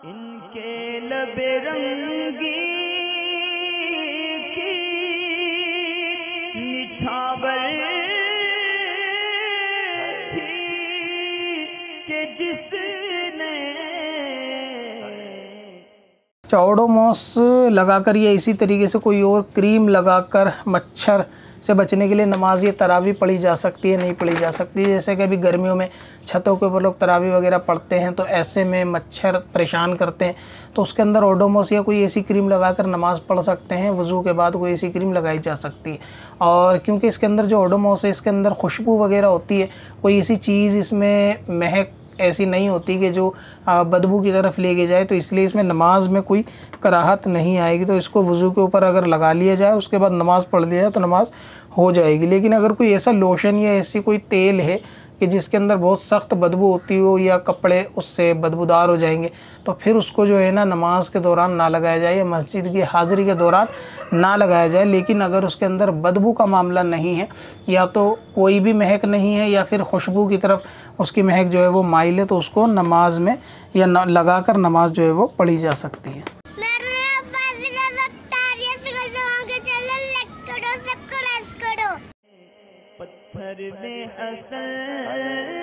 इनके लबे रंगी की निछावर थी कि जिसने ओडोमॉस लगाकर या इसी तरीके से कोई और क्रीम लगाकर मच्छर से बचने के लिए नमाज ये तरावी पढ़ी जा सकती है, नहीं पढ़ी जा सकती है। जैसे कि अभी गर्मियों में छतों के ऊपर लोग तरावी वगैरह पढ़ते हैं, तो ऐसे में मच्छर परेशान करते हैं, तो उसके अंदर ओडोमॉस या कोई ऐसी क्रीम लगाकर नमाज पढ़ सकते हैं। वज़ू के बाद कोई ऐसी क्रीम लगाई जा सकती है। और क्योंकि इसके अंदर जो ओडोमॉस है, इसके अंदर खुशबू वगैरह होती है, कोई ऐसी चीज़ इसमें महक ऐसी नहीं होती कि जो बदबू की तरफ लेके जाए, तो इसलिए इसमें नमाज में कोई कराहत नहीं आएगी। तो इसको वज़ू के ऊपर अगर लगा लिया जाए, उसके बाद नमाज पढ़ लिया जाए तो नमाज हो जाएगी। लेकिन अगर कोई ऐसा लोशन या ऐसी कोई तेल है कि जिसके अंदर बहुत सख्त बदबू होती हो या कपड़े उससे बदबूदार हो जाएंगे, तो फिर उसको जो है ना नमाज के दौरान ना लगाया जाए या मस्जिद की हाज़िरी के दौरान ना लगाया जाए। लेकिन अगर उसके अंदर बदबू का मामला नहीं है, या तो कोई भी महक नहीं है या फिर खुशबू की तरफ उसकी महक जो है वो माइल है, तो उसको नमाज में या लगाकर नमाज जो है वो पढ़ी जा सकती है। पत्थर में असल